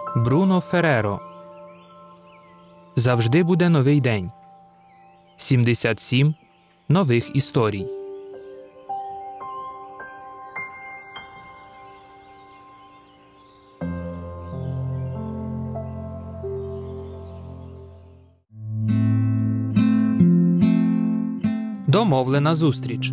Бруно Ферреро. Завжди буде новий день. 77 нових історій. Домовлена зустріч.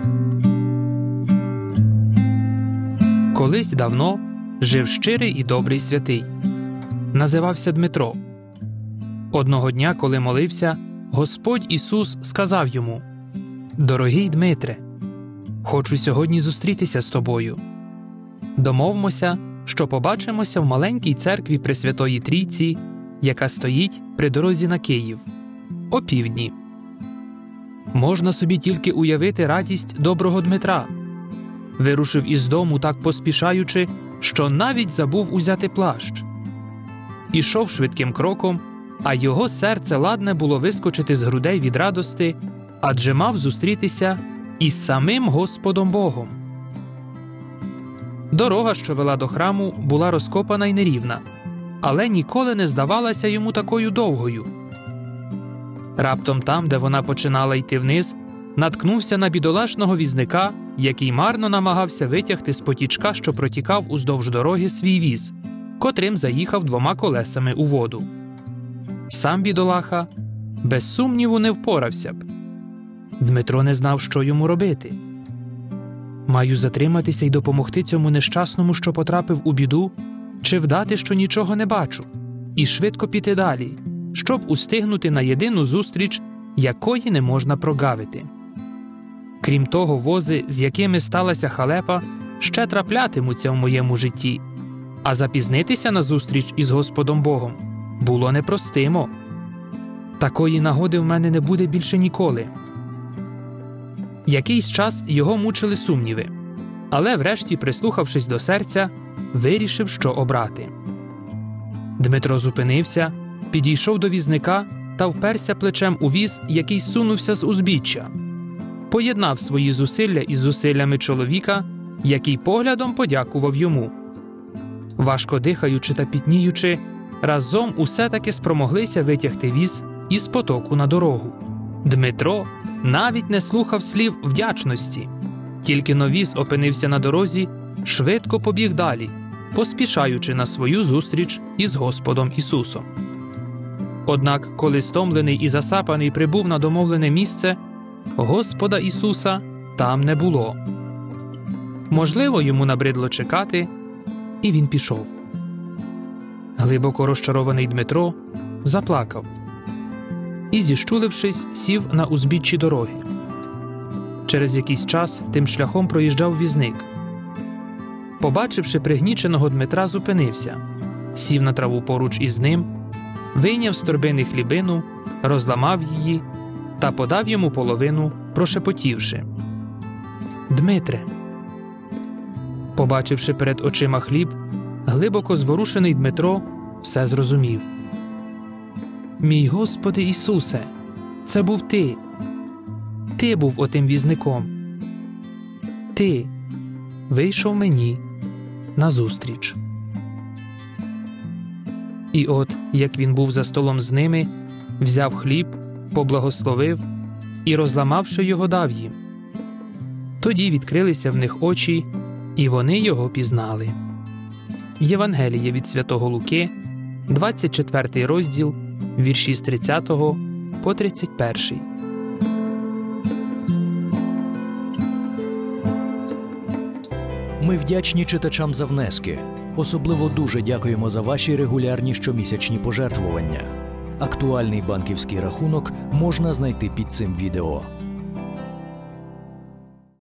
Колись давно жив щирий і добрий святий. Називався Дмитро. Одного дня, коли молився, Господь Ісус сказав йому: «Дорогий Дмитре, хочу сьогодні зустрітися з тобою. Домовмося, що побачимося в маленькій церкві Пресвятої Трійці, яка стоїть при дорозі на Київ, опівдні». Можна собі тільки уявити радість доброго Дмитра. Вирушив із дому так поспішаючи, що навіть забув узяти плащ. Ішов швидким кроком, а його серце ладне було вискочити з грудей від радости, адже мав зустрітися із самим Господом Богом. Дорога, що вела до храму, була розкопана й нерівна, але ніколи не здавалася йому такою довгою. Раптом там, де вона починала йти вниз, наткнувся на бідолашного візника, який марно намагався витягти з потічка, що протікав уздовж дороги, свій віз, котрим заїхав 2 колесами у воду. Сам бідолаха, без сумніву, не впорався б. Дмитро не знав, що йому робити. Маю затриматися й допомогти цьому нещасному, що потрапив у біду, чи вдати, що нічого не бачу, і швидко піти далі, щоб устигнути на єдину зустріч, якої не можна прогавити. Крім того, вози, з якими сталася халепа, ще траплятимуться в моєму житті, а запізнитися на зустріч із Господом Богом було непростимо. Такої нагоди в мене не буде більше ніколи. Якийсь час його мучили сумніви, але врешті, прислухавшись до серця, вирішив, що обрати. Дмитро зупинився, підійшов до візника та вперся плечем у віз, який сунувся з узбіччя. Поєднав свої зусилля із зусиллями чоловіка, який поглядом подякував йому. Важко дихаючи та пітніючи, разом усе-таки спромоглися витягти віз із потоку на дорогу. Дмитро навіть не слухав слів вдячності. Тільки но віз опинився на дорозі, швидко побіг далі, поспішаючи на свою зустріч із Господом Ісусом. Однак, коли стомлений і засапаний прибув на домовлене місце, Господа Ісуса там не було. Можливо, йому набридло чекати, і він пішов. Глибоко розчарований Дмитро заплакав і, зіщулившись, сів на узбіччі дороги. Через якийсь час тим шляхом проїжджав візник. Побачивши пригніченого Дмитра, зупинився, сів на траву поруч із ним, вийняв з торбини хлібину, розламав її та подав йому половину, прошепотівши: «Дмитре». Побачивши перед очима хліб, глибоко зворушений Дмитро все зрозумів. «Мій Господи Ісусе, це був Ти. Ти був отим візником. Ти вийшов мені назустріч». І от, як він був за столом з ними, взяв хліб, поблагословив і, розламавши його, дав їм. Тоді відкрилися в них очі, і вони його пізнали. Євангеліє від Святого Луки, 24 розділ, вірші з 30 по 31. Ми вдячні читачам за внески. Особливо дуже дякуємо за ваші регулярні щомісячні пожертвування. Актуальний банківський рахунок можна знайти під цим відео.